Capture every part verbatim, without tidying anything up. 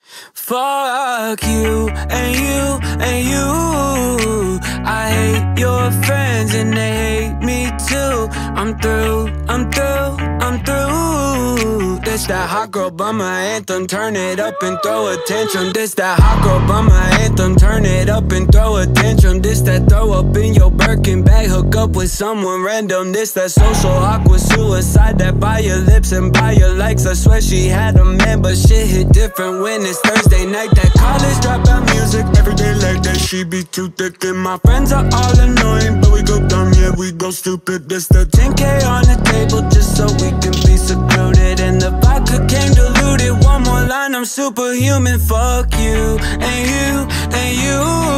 Fuck you and you and you. I hate your friends and they hate me too. I'm through, I'm through, I'm through. This that hot girl bummer anthem, turn it up and throw a tantrum. This that hot girl bummer anthem, turn it up and throw a tantrum. This that throw up in your Birkin bag, hook up with someone random. This that social awkward suicide, that buy your lips and buy your likes. I swear she had a man, but shit hit different when it's Thursday night. That college dropout music, every day like that. She be too thick and my friends are all annoying, but we go dumb, yeah, we go stupid. This the ten K on the table just so we can be secluded, and the vodka came diluted. One more line, I'm superhuman. Fuck you and you and you.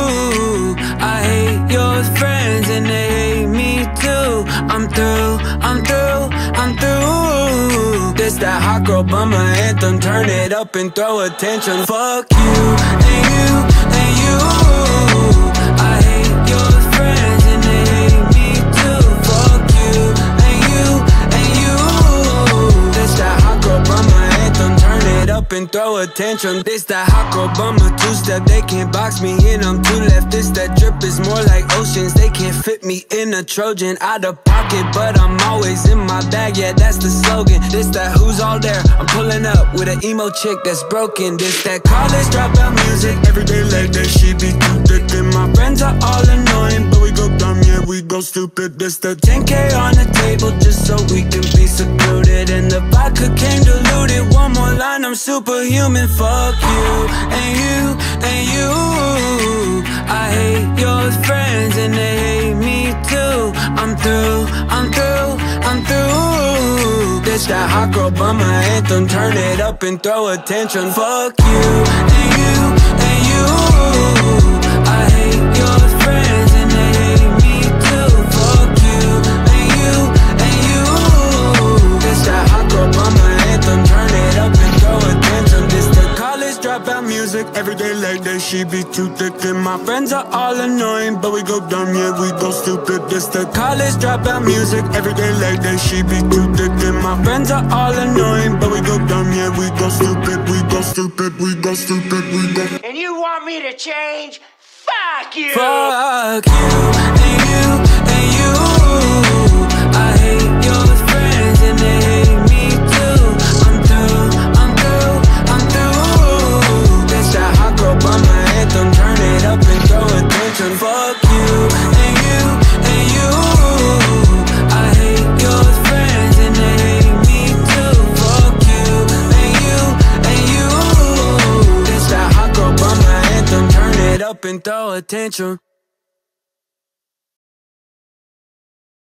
I hate your friends and they hate me too. I'm through, I'm through, I'm through. This that hot girl bummer anthem, turn it up and throw a tantrum. Fuck you and you and you. I hate your friends and they hate me too. Fuck you and you and you. This that hot girl bummer anthem, turn it up and throw a tantrum. This that hot girl bummer two-step, they can't box me in, I'm too left. This that drip is more like oceans, they can't fit me in a Trojan. Out of pocket, but I'm always in my bag, yeah, that's the slogan. This that who's all there, I'm pulling up with an emo chick that's broken. This that college dropout music, every day like that. She be too thick and my friends are all annoying, but we go dumb, yeah, we go stupid. This the ten K on the table just so we can be secluded, and the vodka came diluted. One more line, I'm superhuman. Fuck you and you and you. I hate your friends and they hate me too. I'm through, I'm through, I'm through. This that hot girl bummer anthem, turn it up and throw a tantrum. Fuck you and you and you. I hate your friends and they hate me too. Fuck you and you and you. This that hot girl bummer anthem, turn it up and throw a tantrum. This the college dropout music, every day like that. She be too thick and my friends are all annoying, but we go dumb, yeah, we go stupid. This the college dropout music, every day like that. She be too thick and my friends are all annoying, but we go dumb, yeah, we go stupid. We go stupid, we go stupid, we go. And you want me to change? Fuck you! Fuck you and you and you. I hate your friends and they hate me too. I'm through, I'm through, I'm through. This that hot girl bummer anthem, turn it up and throw a tantrum. Fuck you and you and you. I hate your friends and they hate me too. Fuck you and you and you. This that hot girl bummer anthem, turn it up and throw a tantrum.